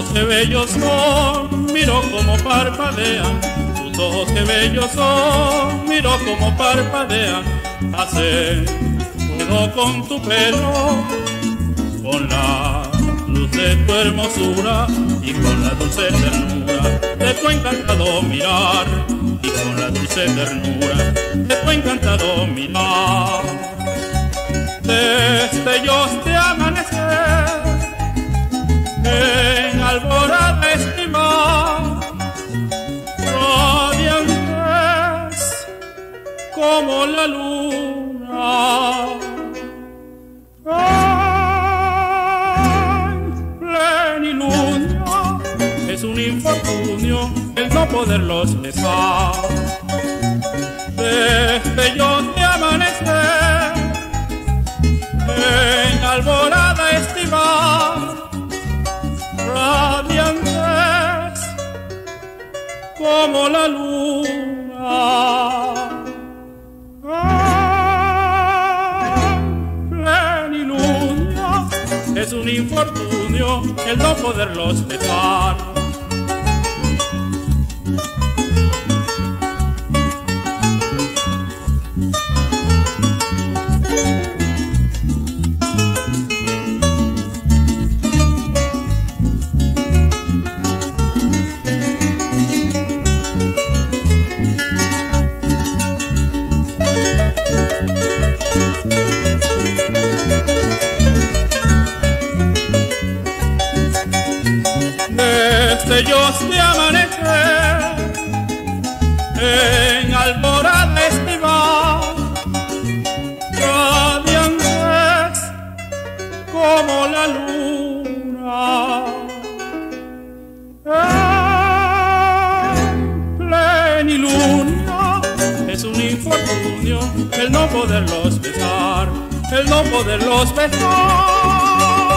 qué bellos son, miro como parpadean. Tus ojos qué bellos son, miro como parpadean. Hacen juego con tu pelo, con la luz de tu hermosura y con la dulce ternura de tu encantado mirar, y con la dulce ternura de tu encantado mirar. Destellos de amanecer en alborada estimar, radiantes como la luna. Ay, plenilunio, es un infortunio el no poderlos besar. Destellos de amanecer en alborada estival, radiantes como la luna. Ay, plenilunio, es un infortunio el no poderlos besar. Destellos de amanecer en alborada estival, radiantes como la luna. Plenilunio, es un infortunio el no poderlos besar, el no poderlos besar.